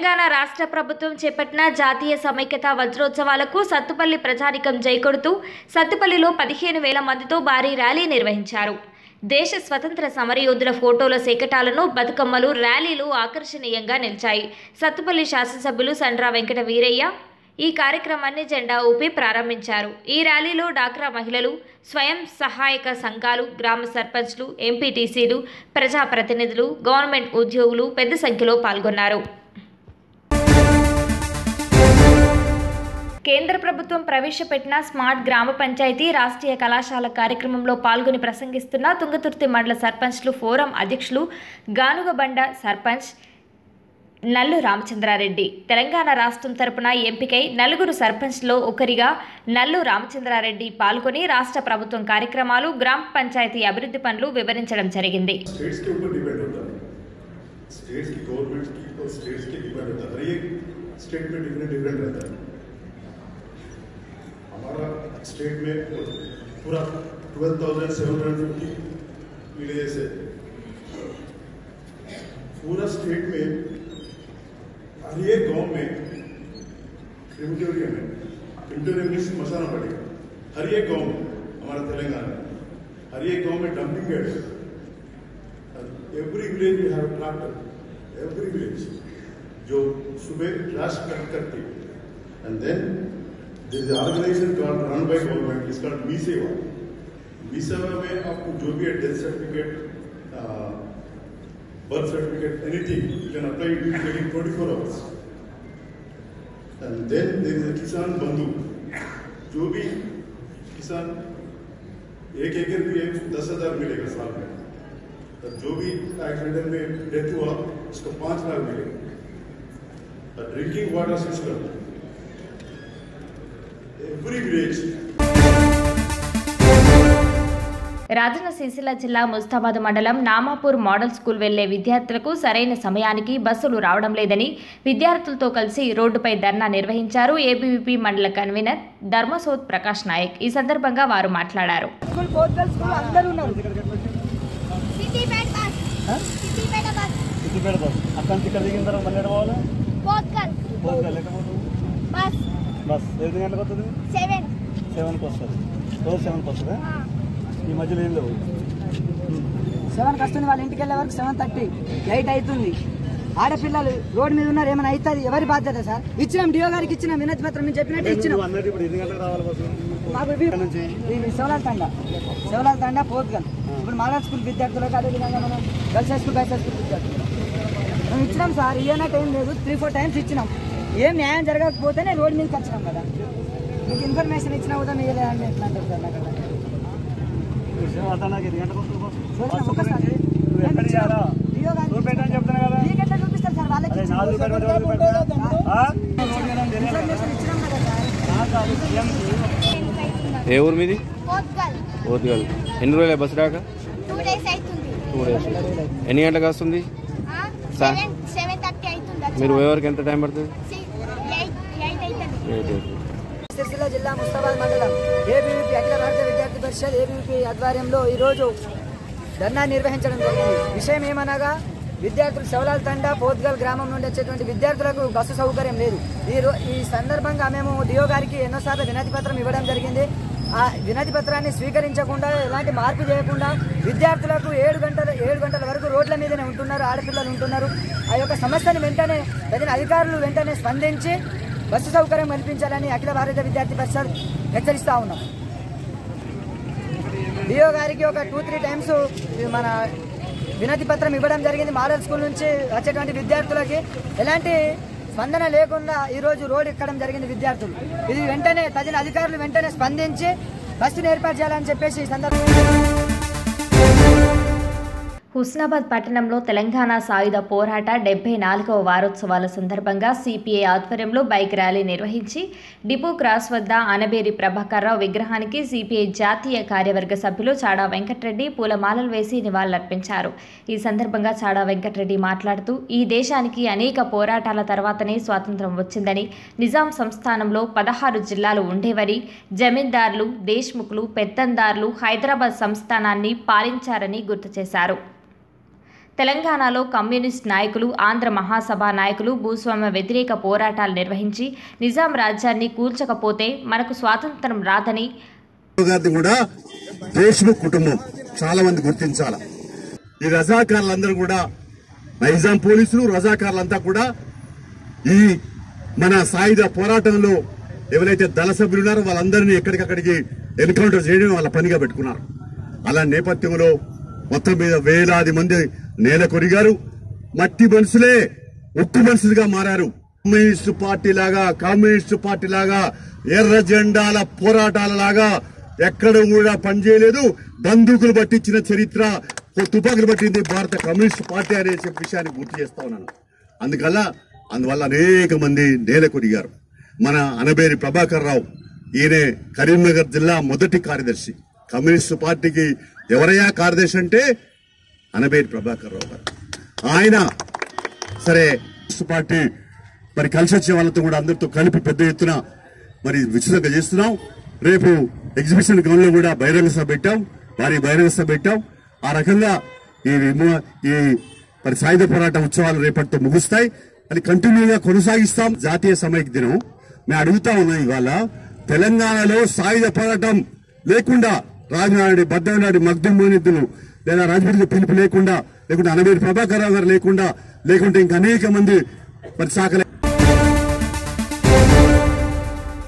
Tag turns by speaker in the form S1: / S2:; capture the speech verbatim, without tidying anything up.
S1: తెలంగాణ రాష్ట్ర ప్రభుత్వం చేపట్టిన జాతీయ సమైక్యత వజ్రోత్సవాలకు సత్తుపల్లి ప్రజానికం జైకొడుతూ సత్తుపల్లిలో పదిహేను వేల మందితో భారీ ర్యాలీ నిర్వహించారు. దేశ స్వతంత్ర సమరయోధుల ఫోటోల సేకటాలను బతుకమ్మలు ర్యాలీలు ఆకర్షణీయంగా నిలిచాయి. సత్తుపల్లి శాసనసభ్యులు సండ్ర వెంకట వీరయ్య ఈ కార్యక్రమాన్ని జెండా ఊపి ప్రారంభించారు. ఈ ర్యాలీలో డాక్రా మహిళలు, స్వయం సహాయక సంఘాలు, గ్రామ సర్పంచ్లు, ఎంపీటీసీలు, ప్రజాప్రతినిధులు, గవర్నమెంట్ ఉద్యోగులు పెద్ద సంఖ్యలో పాల్గొన్నారు. కేంద్ర ప్రభుత్వం ప్రవేశపెట్టిన స్మార్ట్ గ్రామ పంచాయతీ రాష్ట్రీయ కళాశాల కార్యక్రమంలో పాల్గొని ప్రసంగిస్తున్న తుంగతుర్తి మండల సర్పంచ్లు ఫోరం అధ్యక్షులు గానుగబండ సర్పంచ్ నల్లు రామచంద్రారెడ్డి తెలంగాణ రాష్ట్రం తరపున ఎంపికై నలుగురు సర్పంచ్లో ఒకరిగా నల్లు రామచంద్రారెడ్డి పాల్గొని రాష్ట్ర ప్రభుత్వం కార్యక్రమాలు, గ్రామ పంచాయతీ అభివృద్ధి పనులు వివరించడం జరిగింది.
S2: हमारा स्टेट में पूरा twelve thousand seven hundred fifty villages है. पूरा स्टेट में हर एक गांव में क्रिमिटोरियम है. क्रिमिटोरियम में मसाना पड़ेगा हर एक गांव में. हमारा तेलंगाना में हर एक गांव में डंपिंग यार्ड है. Every village we have tractor. Every village जो सुबह ट्रैश कलेक्ट करती है. And then There is an organization called run by government. It's called Mi Seva. Mi Seva में आपको जो भी है death certificate, birth certificate, anything you can apply it within twenty-four hours. And then there is a किसान बंधु. जो भी किसान एक एकड़ भी है दस हजार मिलेगा साल में. तो जो भी एक्सीडेंट में डेथ हुआ उसको पांच लाख मिलेगा. Drinking water system
S1: Rajanna Sircilla జిల్లా ముస్తాబాద్ మండలం నామాపూర్ మోడల్ స్కూల్ వెళ్లే విద్యార్థులకు సరైన సమయానికి బస్సులు రావడం లేదని విద్యార్థులతో కలిసి రోడ్డుపై ధర్నా నిర్వహించారు. ఏబీవీపీ మండల కన్వీనర్ ధర్మసోద్ ప్రకాష్ నాయక్ ఈ సందర్భంగా వారు మాట్లాడారు.
S3: బస్ ఎన్ని గంటలకు వస్తుంది? సెవెన్ సెవెన్కి వస్తుంది. రోజు సెవెన్కి వస్తుందా? ఈ మధ్యలో ఏం లేవు.
S4: సెవెన్కి వస్తుంది. వాళ్ళ ఇంటికి వెళ్ళే వరకు సెవెన్ థర్టీ ఎయిట్ అవుతుంది. ఆడపిల్లలు రోడ్డు మీద ఉన్నారు. ఏమైనా అవుతుంది ఎవరి బాధ్యత సార్? ఇచ్చినాం డిఓ గారికి ఇచ్చినాం వినతి పత్రం మేము చెప్పినట్టు ఇచ్చినాం.
S3: ఇప్పుడు ఎన్ని గంటలకు రావాలి బస్సు?
S4: మాకు సెవలాల తండ సెవలాల తండ పోతుగల్. ఇప్పుడు మోడల్ స్కూల్ విద్యార్థులకు అదేవిధంగా మనం girls high school boys high school విద్యార్థులు మేము ఇచ్చినాం సార్. ఇయ్యనట్టు ఏం లేదు. త్రీ ఫోర్ టైమ్స్ ఇచ్చినాం. ఏం న్యాయం జరగకపోతేనే రోడ్డు మీదకి వచ్చినాం కదా. మీకు ఇన్ఫర్మేషన్ ఇచ్చినా కూడా మీరు లేదండి ఎట్లా అంటారు సార్? నాకు మీకెట్లా చూపిస్తారు సార్? వాళ్ళకి ఇన్ఫర్మేషన్ ఇచ్చినాం కదా సార్.
S5: ఏ ఊరు మీది? పోతుగల్. ఎన్ని రోజులు బస్సు రాక? Two days. ఎన్ని గంటలకు వస్తుంది? మీరు పోయేవరకు ఎంత టైం పడుతుంది?
S4: సిరిసిల్ల జిల్లా ముస్తాబాద్ మండలం ఏబీవీపీ అఖిల భారత విద్యార్థి పరిషత్ ఏబీవీపీ ఆధ్వర్యంలో ఈరోజు ధర్నా నిర్వహించడం జరిగింది. విషయం ఏమనగా విద్యార్థులు సెవలాల తండ పోతుగల్ గ్రామం నుండి వచ్చేటువంటి విద్యార్థులకు బస్సు సౌకర్యం లేదు. ఈ రో ఈ సందర్భంగా మేము డిఓ గారికి ఎన్నోసార్లు వినతి పత్రం ఇవ్వడం జరిగింది. ఆ వినతి పత్రాన్ని స్వీకరించకుండా ఎలాంటి మార్పు చేయకుండా విద్యార్థులకు ఏడు గంటల ఏడు గంటల వరకు రోడ్ల మీదనే ఉంటున్నారు. ఆడపిల్లలు ఉంటున్నారు. ఆ యొక్క సమస్యను వెంటనే తగిన అధికారులు వెంటనే స్పందించి బస్సు సౌకర్యం కల్పించాలని అఖిల భారత విద్యార్థి పరిషత్ హెచ్చరిస్తూ ఉన్నాం. డిఓ గారికి ఒక టూ త్రీ టైమ్స్ మన వినతి పత్రం ఇవ్వడం జరిగింది. మోడల్ స్కూల్ నుంచి వచ్చేటువంటి విద్యార్థులకి ఎలాంటి స్పందన లేకుండా ఈరోజు రోడ్ ఎక్కడం జరిగింది విద్యార్థులు. ఇది వెంటనే తగిన అధికారులు వెంటనే స్పందించి బస్సును ఏర్పాటు చేయాలని చెప్పేసి ఈ సందర్భంగా
S1: హుస్నాబాద్ పట్టణంలో తెలంగాణ సాయుధ పోరాట డెబ్బై నాలుగవ వారోత్సవాల సందర్భంగా సిపిఐ ఆధ్వర్యంలో బైక్ ర్యాలీ నిర్వహించి డిపో క్రాస్ వద్ద అనబేరి ప్రభాకర్ రావు విగ్రహానికి సిపిఐ జాతీయ కార్యవర్గ సభ్యులు చాడా వెంకటరెడ్డి పూలమాలలు వేసి నివాళులర్పించారు. ఈ సందర్భంగా చాడా వెంకటరెడ్డి మాట్లాడుతూ ఈ దేశానికి అనేక పోరాటాల తర్వాతనే స్వాతంత్రం వచ్చిందని, నిజాం సంస్థానంలో పదహారు జిల్లాలు ఉండేవని, జమీందారులు, దేశ్ముఖులు, పెత్తందారులు హైదరాబాద్ సంస్థానాన్ని పాలించారని గుర్తు చేశారు. తెలంగాణలో కమ్యూనిస్ట్ నాయకులు, ఆంధ్ర మహాసభ నాయకులు భూస్వామ్య వ్యతిరేక పోరాటాలు నిర్వహించి నిజాం రాజ్యాన్ని కూల్చకపోతే మనకు స్వాతంత్రం రాదని
S6: కూడా దేశ్ముఖ్ కుటుంబం చాలా మంది గుర్తించాల. ఈ రజాకారులందరూ కూడా నైజాం పోలీసులు రజాకారులంతా కూడా ఈ మన సాయుధ పోరాటంలో ఎవరైతే దళ సభ్యులు ఉన్నారో వాళ్ళందరినీ ఎక్కడికక్కడికి ఎన్కౌంటర్ చేయడం వాళ్ళ పనిగా పెట్టుకున్నారు. అలా నేపథ్యంలో మొత్తం మీద వేలాది మంది నేల కొరిగారు. మట్టి మనుషులే ఉక్కు మనుషులుగా మారారు. కమ్యూనిస్టు పార్టీ లాగా కమ్యూనిస్టు పార్టీ లాగా ఎర్ర జెండాల పోరాటాల లాగా ఎక్కడ కూడా పనిచేయలేదు. బందూకులు పట్టించిన చరిత్ర, తుపాకులు పట్టింది భారత కమ్యూనిస్టు పార్టీ అనే విషయాన్ని గుర్తు చేస్తా ఉన్నాను. అందువల్ల అందువల్ల అనేక మంది నేల కొరిగారు. మన అనబేరి ప్రభాకర్ రావు, ఈయనే కరీంనగర్ జిల్లా మొదటి కార్యదర్శి. కమ్యూనిస్టు పార్టీకి ఎవరయ్యా కార్యదర్శి అంటే అనబేరి ప్రభాకర్ రావు గారు. ఆయన సరే పార్టీ మరి కలిసి వచ్చే వాళ్ళతో కూడా అందరితో కలిపి పెద్ద ఎత్తున మరి విస్తృతంగా చేస్తున్నాం. రేపు ఎగ్జిబిషన్ గ్రౌండ్ లో కూడా బహిరంగ సభ పెట్టాం, భారీ బహిరంగ సభ పెట్టాం. ఆ రకంగా ఈ ఈ మరి సాయుధ పోరాట ఉత్సవాలు రేపటితో ముగుస్తాయి. అది కంటిన్యూగా కొనసాగిస్తాం. జాతీయ సమైక్య దినం మేము అడుగుతా ఉన్నాం. ఇవాళ తెలంగాణలో సాయుధ పోరాటం లేకుండా రాజనాడి బద్దనాడి మగ్దుం మోనిద్దులు లేదా రాజమండ్రి పిలుపు లేకుండా, లేకుంటే అనబేరి ప్రభాకర్ రావు గారు లేకుండా, లేకుంటే ఇంకా అనేక మంది మరి శాఖ